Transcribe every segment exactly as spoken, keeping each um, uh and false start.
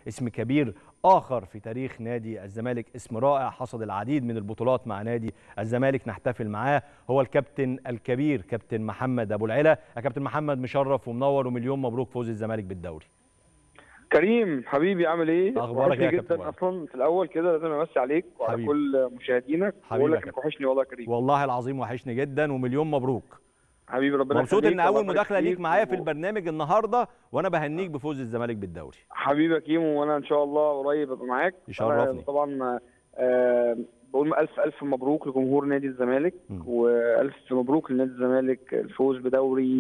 اسم كبير آخر في تاريخ نادي الزمالك، اسم رائع حصد العديد من البطولات مع نادي الزمالك، نحتفل معاه. هو الكابتن الكبير كابتن محمد أبو العلا. يا كابتن محمد مشرف ومنور ومليون مبروك فوز الزمالك بالدوري. كريم حبيبي عامل ايه؟ اخبارك يا كابتن؟ جدا اصلا في الاول كده لازم امسي عليك وعلى حبيبي. كل مشاهدينك واقول لك انك وحشني والله يا كريم. والله العظيم وحشني جدا ومليون مبروك حبيبي. ربنا مبسوط ان اول مداخله ليك معايا و... في البرنامج النهارده، وانا بهنيك بفوز الزمالك بالدوري. حبيبي يا كيمو، وانا ان شاء الله قريب ابقى معاك. يشرفني طبعا. آه بقول الف الف مبروك لجمهور نادي الزمالك، والف مبروك لنادي الزمالك الفوز بدوري.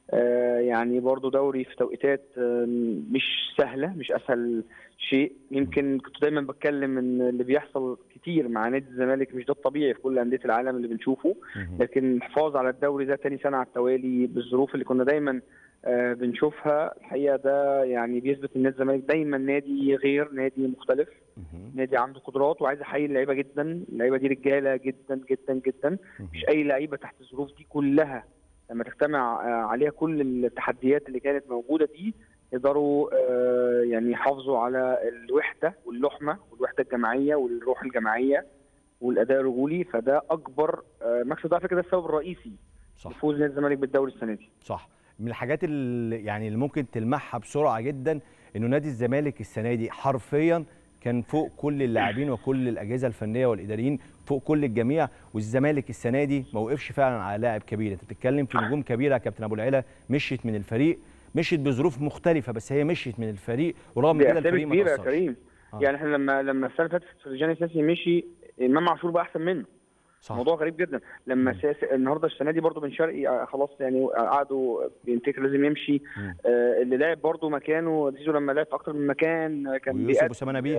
آه يعني برضو دوري في توقيتات آه مش سهله، مش اسهل شيء. يمكن كنت دايما بتكلم ان اللي بيحصل كتير مع نادي الزمالك مش ده الطبيعي في كل انديه العالم اللي بنشوفه، لكن الحفاظ على الدوري ده تاني سنه على التوالي بالظروف اللي كنا دايما آه بنشوفها، الحقيقه ده يعني بيثبت ان نادي الزمالك دايما نادي غير، نادي مختلف، نادي عنده قدرات. وعايز احيي اللعيبه جدا، اللعيبه دي رجاله جدا جدا جدا، مش اي لعيبه تحت الظروف دي كلها لما تجتمع عليها كل التحديات اللي كانت موجوده دي يقدروا يعني يحافظوا على الوحده واللحمه والوحده الجماعيه والروح الجماعيه والاداء الرجولي. فده اكبر مكسب، ده على فكره ده السبب الرئيسي لفوز نادي الزمالك بالدوري السنه دي. صح. من الحاجات اللي يعني اللي ممكن تلمحها بسرعه جدا انه نادي الزمالك السنه دي حرفيا كان فوق كل اللاعبين وكل الاجهزه الفنيه والاداريين، فوق كل الجميع. والزمالك السنه دي ما وقفش فعلا على لاعب كبير. انت بتتكلم في نجوم كبيره يا كابتن ابو العلا مشيت من الفريق، مشيت بظروف مختلفه بس هي مشيت من الفريق، ورغم كده الفريق ما تاثرش. يا كريم آه. يعني احنا لما لما السنه اللي فاتت فرجاني ساسي مشي، امام عاشور بقى احسن منه. صح. موضوع غريب جدا. لما ساسي النهارده السنه دي برده بن شرقي خلاص يعني قعدوا بينتكر لازم يمشي. آه اللي لعب برده مكانه زيزو لما لعب في اكتر من مكان كان يوسف اسامه نبيه.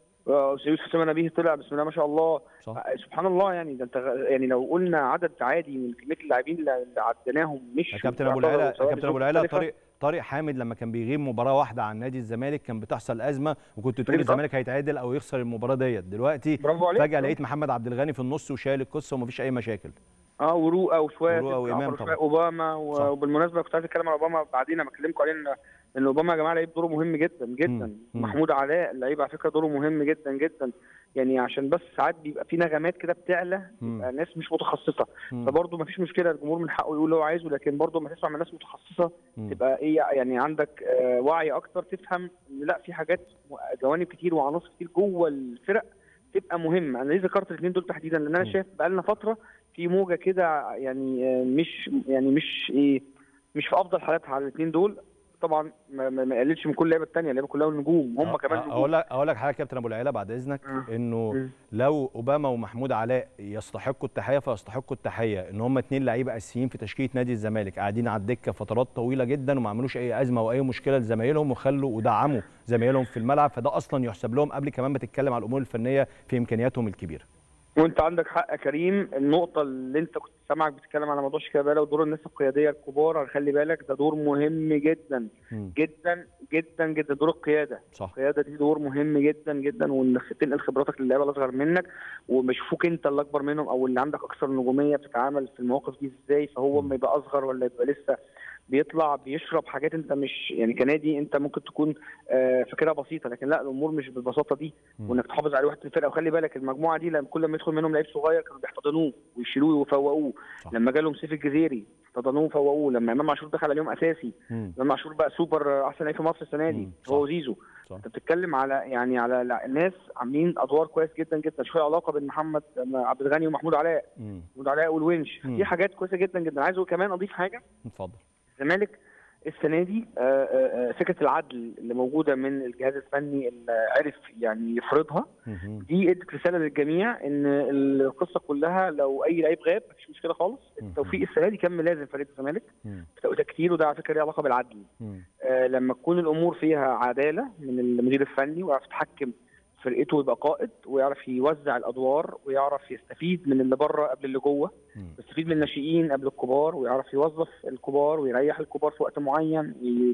اه يوسف اسامه نبيه طلع بسم الله ما شاء الله. صح. سبحان الله. يعني ده انت يعني لو قلنا عدد عادي من كميه اللاعبين اللي عديناهم مش يا كابتن ابو العلا، يا كابتن ابو العلا طارق طارق حامد لما كان بيغيب مباراه واحده عن نادي الزمالك كان بتحصل ازمه، وكنت تقول الزمالك هيتعادل او يخسر المباراه ديت. دلوقتي فجاه لقيت محمد عبد الغني في النص وشايل القصه ومفيش اي مشاكل. اه وروقه وشويه وامام طبعا اوباما. وبالمناسبه كنت عايز اتكلم على اوباما بعدين اما اكلمكم عليه ان ان اوباما يا جماعه لعيب دوره مهم جدا جدا. مم. محمود علاء اللعيب على فكره دوره مهم جدا جدا، يعني عشان بس ساعات بيبقى في نغمات كده بتعلى بيبقى ناس مش متخصصه، فبرضه ما فيش مشكله الجمهور من حقه يقول اللي هو عايزه، لكن برضه لما تسمع من ناس متخصصه مم. تبقى ايه يعني عندك آه وعي اكتر، تفهم ان لا في حاجات جوانب كتير وعناصر كتير جوه الفرق تبقى مهمه. انا ليه ذكرت الاثنين دول تحديدا؟ لان انا شايف بقى لنا فتره في موجه كده يعني مش يعني مش ايه مش في افضل حالاتها على الاثنين دول. طبعا ما, ما قللش من كل اللعيبه الثانيه، اللعيبه كلها نجوم هم أه كمان نجوم. اقول لك اقول لك حاجه يا كابتن ابو العلا بعد اذنك، أه. انه أه. لو اوباما ومحمود علاء يستحقوا التحيه فيستحقوا التحيه، ان هم اثنين لعيبه اساسيين في تشكيله نادي الزمالك قاعدين على الدكه فترات طويله جدا وما عملوش اي ازمه واي مشكله لزمايلهم وخلوا ودعموا زمايلهم في الملعب، فده اصلا يحسب لهم قبل كمان ما تتكلم على الامور الفنيه في امكانياتهم الكبيره. وانت عندك حق يا كريم. النقطه اللي انت كنت سامعك بتتكلم على موضوع شيكابالا ودور الناس القياديه الكبار، خلي بالك ده دور مهم جدا م. جدا جدا جدا. دور القياده، صح. القياده دي دور مهم جدا جدا، وانك تنقل خبراتك للعيبه الاصغر منك وبيشوفوك انت اللي اكبر منهم او اللي عندك اكثر نجوميه بتتعامل في المواقف دي ازاي، فهو اما يبقى اصغر ولا يبقى لسه بيطلع بيشرب حاجات انت مش يعني كنادي انت ممكن تكون آه فاكرها بسيطه، لكن لا الامور مش بالبساطه دي، وانك تحافظ على وحده الفرقه. وخلي بالك المجموعه دي لما كل ما يدخل منهم لعيب صغير كانوا بيحتضنوه ويشيلوه ويفوقوه. لما جالهم سيف الجزيري احتضنوه وفوقوه. لما امام عاشور دخل عليهم اساسي، امام عاشور بقى سوبر احسن لعيب في مصر السنه دي هو وزيزو. انت بتتكلم على يعني على ناس عاملين ادوار كويس جدا جدا. شويه علاقه بين محمد عبد الغني ومحمود علاء، محمود علاء والونش، دي حاجات كويسه جدا جدا. عايز كمان اضيف حاجه. اتفضل. الزمالك السنه دي فكره العدل اللي موجوده من الجهاز الفني اللي عرف يعني يفرضها، دي ادت رساله للجميع ان القصه كلها لو اي لعيب غاب مفيش مشكله خالص. التوفيق السنه دي كان ملازم فريق الزمالك في توقيتات كتير، وده على فكره ليه علاقه بالعدل. آه لما تكون الامور فيها عداله من المدير الفني ويعرف يتحكم فرقته ويبقى قائد ويعرف يوزع الادوار ويعرف يستفيد من اللي بره قبل اللي جوه، يستفيد من الناشئين قبل الكبار ويعرف يوظف الكبار ويريح الكبار في وقت معين،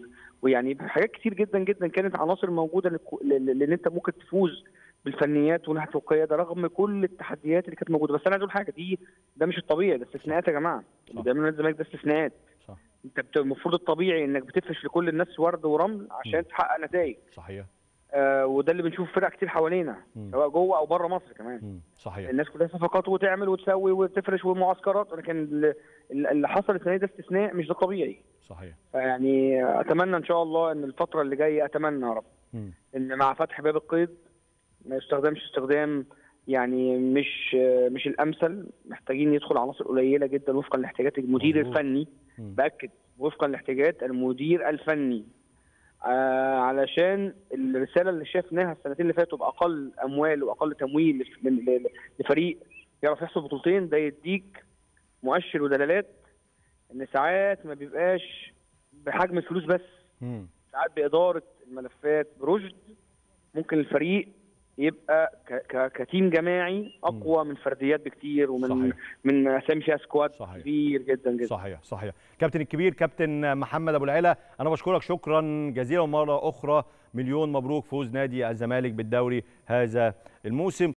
ويعني حاجات كتير جدا جدا كانت عناصر موجوده لان انت ممكن تفوز بالفنيات وناحيه القياده رغم كل التحديات اللي كانت موجوده. بس انا عايز اقول حاجه، دي ده مش الطبيعي، ده استثناءات يا جماعه. اللي بيعملوا نادي الزمالك ده استثناءات. صح. انت المفروض الطبيعي انك بتفرش لكل الناس ورد ورمل عشان م. تحقق نتائج. صحيح. آه وده اللي بنشوف فرق كتير حوالينا سواء جوه او بره مصر كمان. مم. صحيح. الناس كلها صفقات وتعمل وتسوي وتفرش والمعسكرات، لكن اللي حصل السنه ده استثناء مش ده طبيعي. صحيح. يعني اتمنى ان شاء الله ان الفتره اللي جايه، اتمنى يا رب مم. ان مع فتح باب القيد ما يستخدمش استخدام يعني مش مش الامثل. محتاجين يدخل عناصر قليله جدا وفقا لاحتياجات المدير مزبوط. الفني. مم. باكد وفقا لاحتياجات المدير الفني، آه علشان الرساله اللي شافناها السنتين اللي فاتوا باقل اموال واقل تمويل لفريق يعرف يحصل بطولتين، ده يديك مؤشر ودلالات ان ساعات ما بيبقاش بحجم الفلوس بس. مم. ساعات باداره الملفات برشد ممكن الفريق يبقى كتيم جماعي اقوى من فرديات بكتير، ومن صحيح. من اسامي فيها سكواد كبير جدا جدا. صحيح صحيح. كابتن الكبير كابتن محمد ابو العلا، انا بشكرك شكرا جزيلا، ومره اخرى مليون مبروك فوز نادي الزمالك بالدوري هذا الموسم.